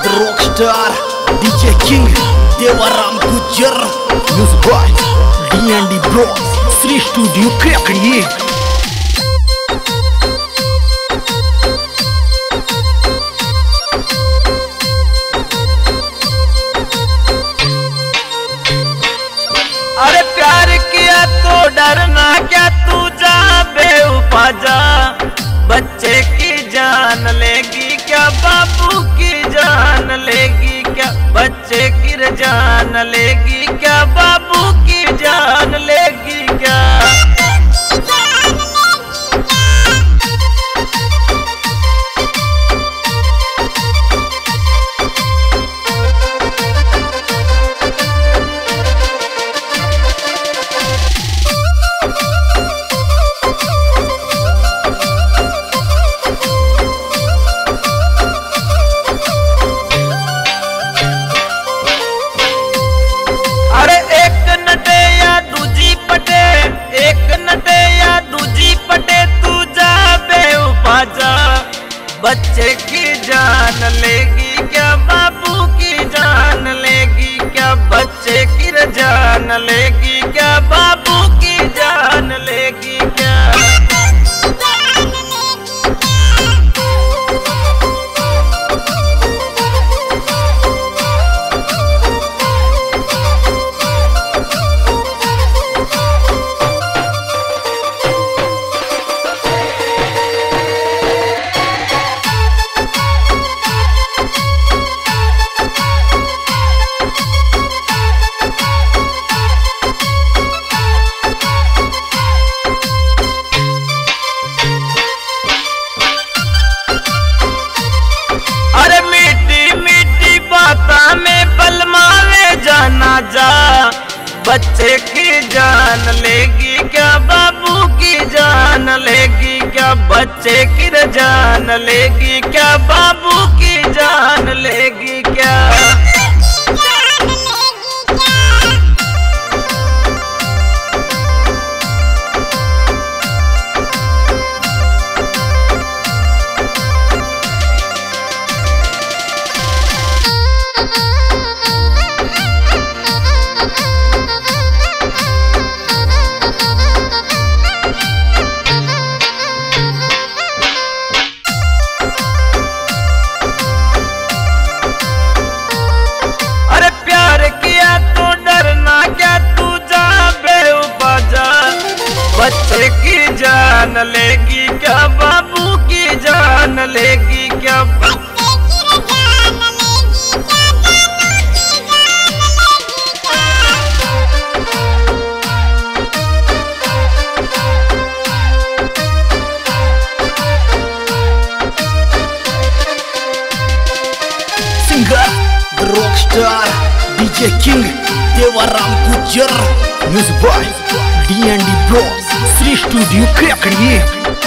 Rockstar DJ king Devaram Gujjar music by D&D Bros Shri studio Krekadi. अरे प्यार किया तो डरना क्या, तू जा बेवफा जा। बच्चे की जान लेगी क्या, बाबू की जान लेगी क्या। बच्चे की जान लेगी क्या, बाबू की जान लेगी क्या। बच्चे की जान लेगी क्या, बाबू की जान लेगी क्या। बच्चे की जान लेगी क्या, बाबू की जान लेगी क्या। जा बच्चे की जान लेगी क्या, बाबू की जान लेगी क्या। बच्चे की जान लेगी क्या, बाबू की जान लेगी क्या। बच्चे की जान लेगी क्या, बाबू की जान लेगी क्या। Singer rockstar DJ king Devaram Gujjar music by D&D Bros Shri studio क्रेकड़ी।